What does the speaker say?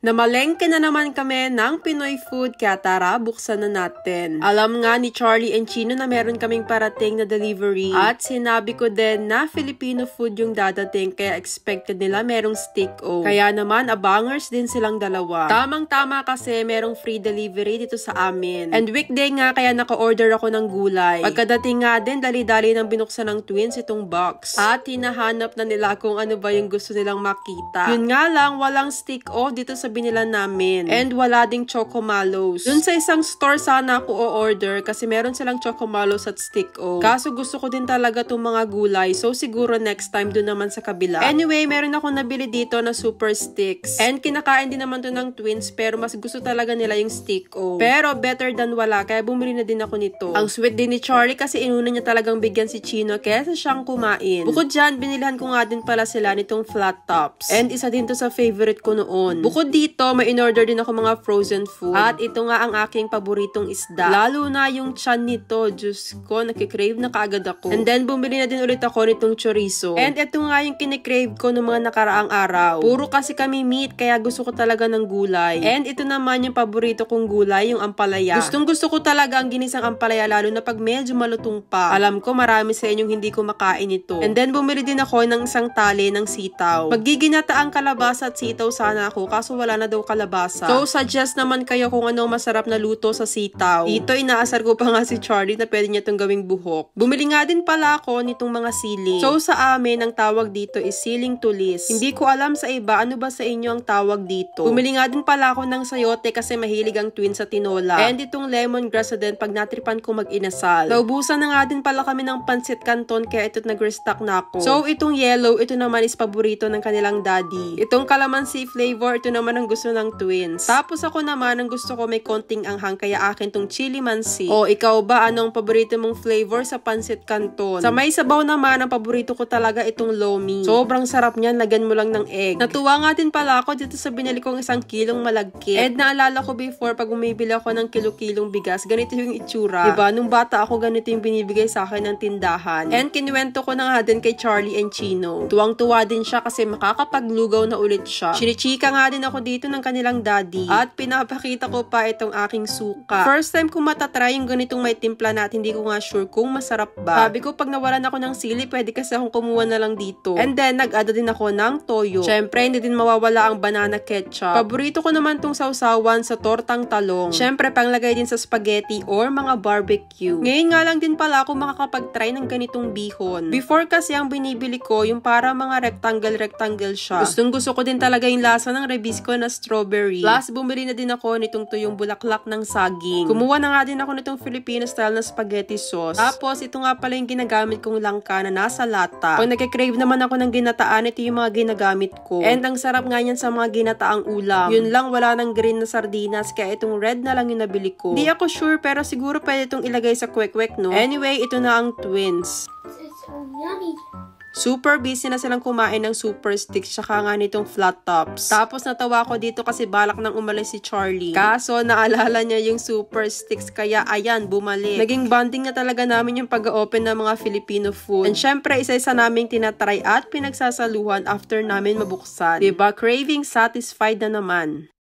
Namalengke na naman kami ng Pinoy food kaya tara, buksan na natin. Alam nga ni Charlie and Chino na meron kaming parating na delivery at sinabi ko din na Filipino food yung dadating kaya expected nila merong steak-o. Kaya naman abangers din silang dalawa. Tamang-tama kasi merong free delivery dito sa amin. And weekday nga kaya naka-order ako ng gulay. Pagkadating nga din dali-dali nang binuksan ng twins itong box. At hinahanap na nila kung ano ba yung gusto nilang makita. Yun nga lang walang steak-o dito sa binila namin. And wala ding chocomalos. Dun sa isang store sana ako o-order kasi meron silang chocomalos at steak-o. Kaso gusto ko din talaga itong mga gulay. So siguro next time dun naman sa kabila. Anyway, meron akong nabili dito na super sticks. And kinakain din naman to ng twins pero mas gusto talaga nila yung steak-o. Pero better than wala kaya bumili na din ako nito. Ang sweet din ni Charlie kasi inuna niya talagang bigyan si Chino kaysa siyang kumain. Bukod dyan, binilhan ko nga din pala sila nitong flat tops. And isa din to sa favorite ko noon. Bukod dito, may in-order din ako mga frozen food. At ito nga ang aking paboritong isda. Lalo na yung tiyan nito. Diyos ko, nakikrave na kaagad ako. And then, bumili na din ulit ako nitong chorizo. And ito nga yung kinikrave ko ng mga nakaraang araw. Puro kasi kami meat, kaya gusto ko talaga ng gulay. And ito naman yung paborito kong gulay, yung ampalaya. Gustong gusto ko talaga ang ginisang ampalaya, lalo na pag medyo malutong pa. Alam ko, marami sa inyong hindi ko makain ito. And then, bumili din ako ng isang tali ng sitaw. Magiginataang kalabasa at sitaw sana ako, kaso wala na daw kalabasa. So, suggest naman kayo kung ano masarap na luto sa sitaw. Dito, inaasar ko pa nga si Charlie na pwede niya itong gawing buhok. Bumili nga din pala ako nitong mga siling. So, sa amin, ang tawag dito is siling tulis. Hindi ko alam sa iba, ano ba sa inyo ang tawag dito? Bumili nga din pala ako ng sayote kasi mahilig ang twin sa tinola. And itong lemongrass din pag natripan ko mag-inasal. Naubusan na nga din pala kami ng pansit canton kaya ito't nag-restock na ako. So, itong yellow, ito naman is paborito ng kanilang daddy. Itong calamansi flavor, ito naman ang gusto ng twins. Tapos ako naman, ang gusto ko may konting anghang kaya akin tong chili mansi. O, ikaw ba, anong paborito mong flavor sa pansit canton? Sa may sabaw naman, ang paborito ko talaga itong lomi. Sobrang sarap niyan, lagyan mo lang ng egg. Natuwa nga din pala ako dito sa binili kong 1 kilong malagkit. And naalala ko before, pag umibili ako ng kilo-kilong bigas, ganito yung itsura. Diba? Nung bata ako, ganito yung binibigay sa akin ng tindahan. And kinuwento ko na nga din kay Charlie and Chino. Tuwang-tuwa din siya kasi makakapaglugaw na ulit siya. Chinichika nga din ako dito ng kanilang daddy. At pinapakita ko pa itong aking suka. First time ko matatry yung ganitong may timpla na at hindi ko nga sure kung masarap ba. Sabi ko, pag nawalan ako ng sili, pwede kasi akong kumuha na lang dito. And then, nag-add din ako ng toyo. Syempre, hindi din mawawala ang banana ketchup. Paborito ko naman tong sausawan sa tortang talong. Syempre, panglagay din sa spaghetti or mga barbecue. Ngayon nga lang din pala ako makakapag-try ng ganitong bihon. Before kasi ang binibili ko, yung para mga rectangle siya. Gusto ko din talaga yung lasa ng rebisco na strawberry. Plus, bumili na din ako nitong tuyong bulaklak ng saging. Kumuha na nga din ako nitong Filipino style na spaghetti sauce. Tapos, ito nga pala yung ginagamit kong langka na nasa lata. Pag nagkikrave naman ako ng ginataan, ito yung mga ginagamit ko. And ang sarap nga yan sa mga ginataang ulam. Yun lang, wala ng green na sardinas, kaya itong red na lang yung nabili ko. Hindi ako sure, pero siguro pwede itong ilagay sa kwek-kwek, no? Anyway, ito na ang twins. It's so yummy. Super busy na silang kumain ng super sticks tsaka nga nitong flat tops. Tapos natawa ko dito kasi balak nang umalis si Charlie. Kaso naalala niya yung super sticks kaya ayan, bumalik. Naging bonding na talaga namin yung pag-open ng mga Filipino food. And syempre, isa-isa naming tinatry at pinagsasaluhan after namin mabuksan. Diba? Craving satisfied na naman.